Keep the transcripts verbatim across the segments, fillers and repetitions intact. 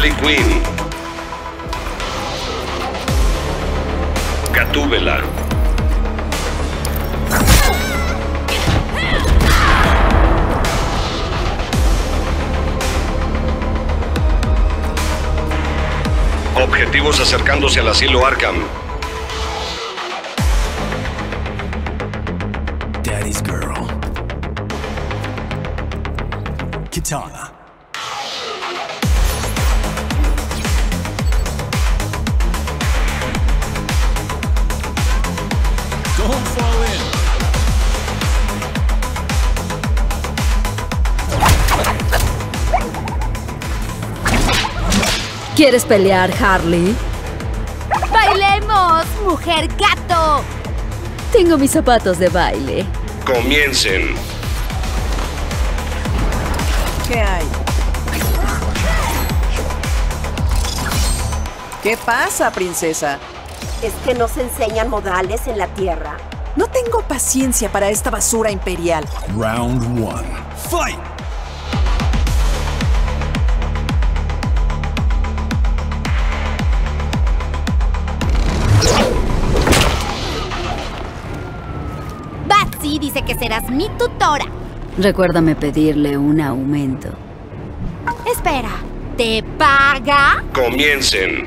Harley Quinn. Gatúbela. Objetivos acercándose al asilo Arkham. Daddy's girl. Kitana. Don't fall in. ¿Quieres pelear, Harley? ¡Bailemos, mujer gato! Tengo mis zapatos de baile. Comiencen. ¿Qué hay? ¿Qué pasa, princesa? ¿Es que no se enseñan modales en la Tierra? No tengo paciencia para esta basura imperial. Round one. Fight! Batsy dice que serás mi tutora. Recuérdame pedirle un aumento. Espera, ¿te paga? Comiencen.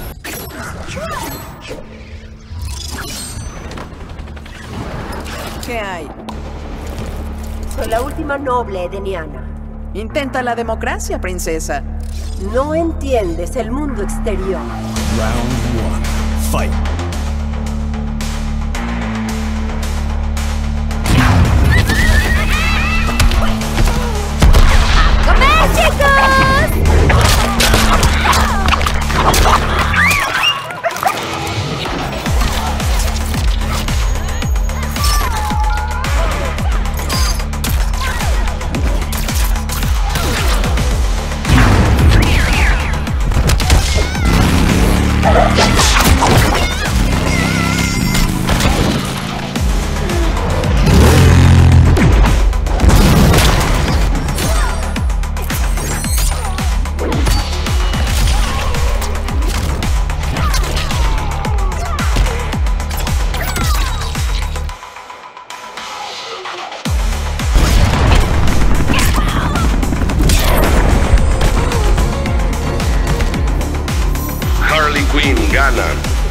¿Qué hay? Soy la última noble edeniana. Intenta la democracia, princesa. No entiendes el mundo exterior. Round one. Fight! ¡Comer, chicos! Harley Quinn gana.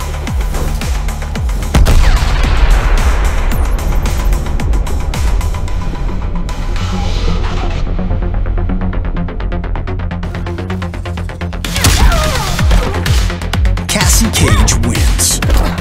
Cassie Cage wins.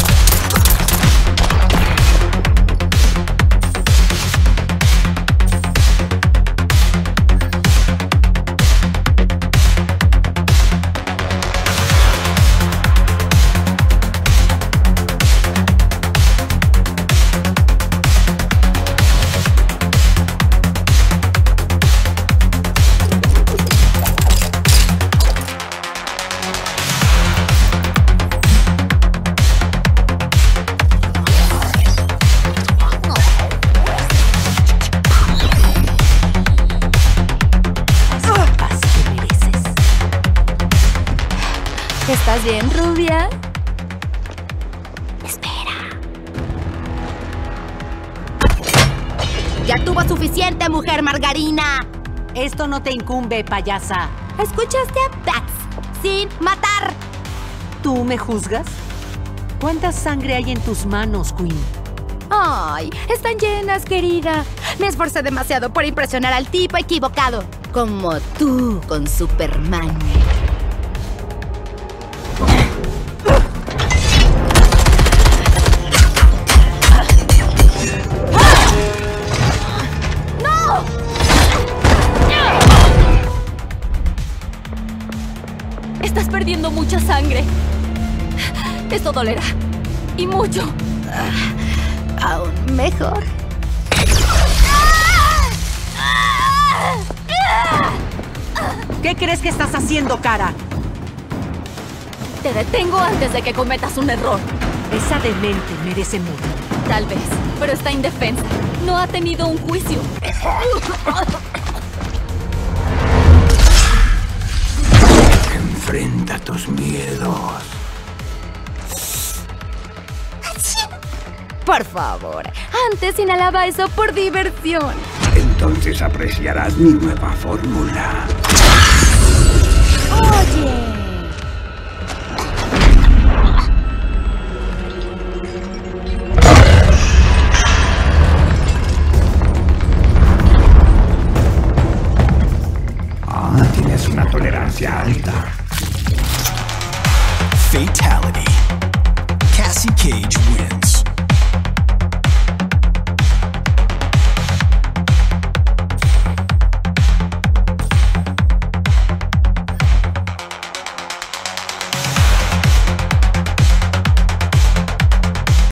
¿Estás bien, rubia? Espera. Ya tuvo suficiente, mujer margarina. Esto no te incumbe, payasa. ¿Escuchaste a Bats? Sin matar. ¿Tú me juzgas? ¿Cuánta sangre hay en tus manos, Queen? Ay, están llenas, querida. Me esforcé demasiado por impresionar al tipo equivocado. Como tú con Superman. Estás perdiendo mucha sangre. Esto dolerá. Y mucho. Aún mejor. ¿Qué crees que estás haciendo, cara? Te detengo antes de que cometas un error. Esa demente merece morir. Tal vez, pero está indefensa. No ha tenido un juicio. tus miedos. Por favor, antes inhalaba eso por diversión. Entonces apreciarás mi nueva fórmula. Oye. Ah, tienes una tolerancia alta. Fatality. Cassie Cage wins.